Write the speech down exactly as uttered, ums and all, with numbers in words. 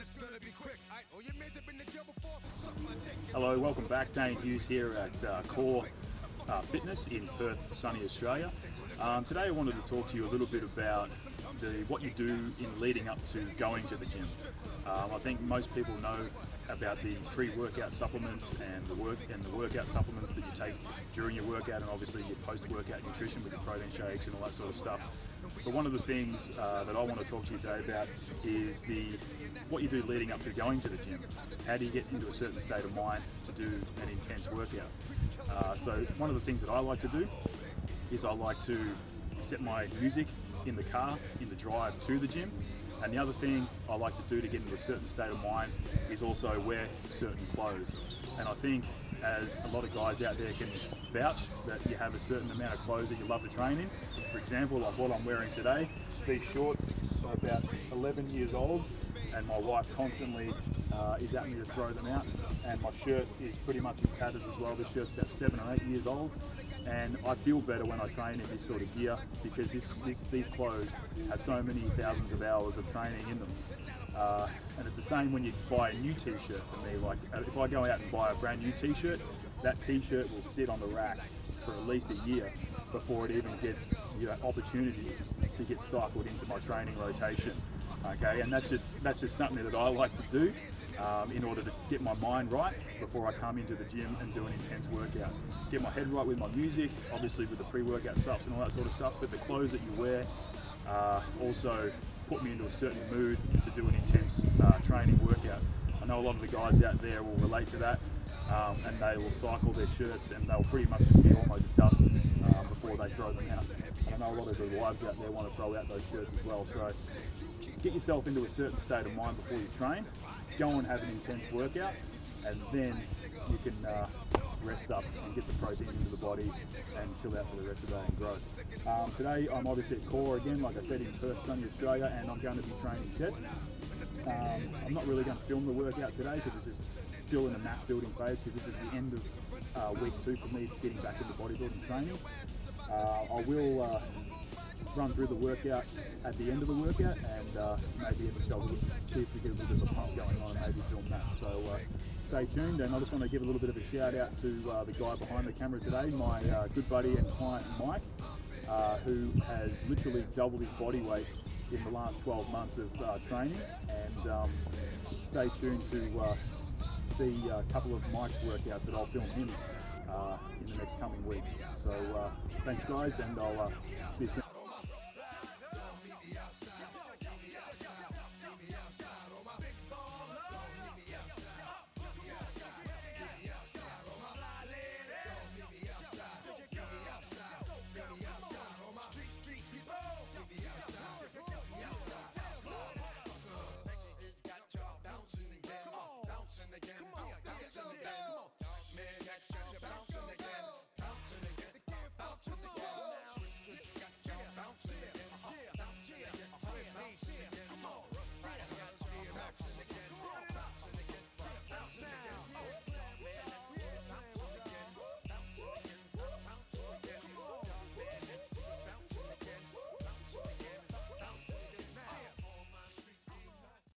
Hello, welcome back. Dayne Hughes here at uh, Core uh, Fitness in Perth, sunny Australia. Um, today I wanted to talk to you a little bit about the, what you do in leading up to going to the gym. Um, I think most people know about the pre-workout supplements and the work and the workout supplements that you take during your workout, and obviously your post-workout nutrition with your protein shakes and all that sort of stuff. But one of the things uh, that I want to talk to you today about is the what you do leading up to going to the gym. How do you get into a certain state of mind to do an intense workout? Uh, so one of the things that I like to do is I like to set my music in the car in the drive to the gym. And the other thing I like to do to get into a certain state of mind is also wear certain clothes. And I think, as a lot of guys out there can vouch, that you have a certain amount of clothes that you love to train in. For example, like what I'm wearing today, these shorts are about eleven years old, and my wife constantly uh, is at me to throw them out. And my shirt is pretty much in tatters as well. This shirt's about seven or eight years old. And I feel better when I train in this sort of gear because this, this, these clothes have so many thousands of hours of training in them. Uh, and it's the same when you buy a new t-shirt for me. Like if I go out and buy a brand new t-shirt, that t-shirt will sit on the rack for at least a year before it even gets, you know, opportunity to get cycled into my training rotation. Okay, and that's just that's just something that I like to do um, in order to get my mind right before I come into the gym and do an intense workout. Get my head right with my music, obviously with the pre-workout stuff and all that sort of stuff, but the clothes that you wear uh, also put me into a certain mood to do an intense uh, training workout. I know a lot of the guys out there will relate to that, um, and they will cycle their shirts and they'll pretty much just be almost dust uh, before they throw them out. And I know a lot of the wives out there want to throw out those shirts as well. So get yourself into a certain state of mind before you train, go and have an intense workout, and then you can uh, rest up and get the protein into the body and chill out for the rest of the day and grow. Um, today I'm obviously at Core again, like I said, in Perth, sunny Australia, and I'm going to be training chest. Um, I'm not really going to film the workout today because it's just still in the mat building phase, because this is the end of uh, week two for me getting back into bodybuilding training. Uh, I will uh, run through the workout at the end of the workout, and uh, maybe in the show we'll see if we get a little bit of a pump going on and maybe film that. So uh, stay tuned, and I just want to give a little bit of a shout out to uh, the guy behind the camera today, my uh, good buddy and client Mike, uh, who has literally doubled his body weight in the last twelve months of uh, training. And um, stay tuned to uh, see a couple of Mike's workouts that I'll film him uh, in the next coming weeks. So uh, thanks guys, and I'll uh, see you soon.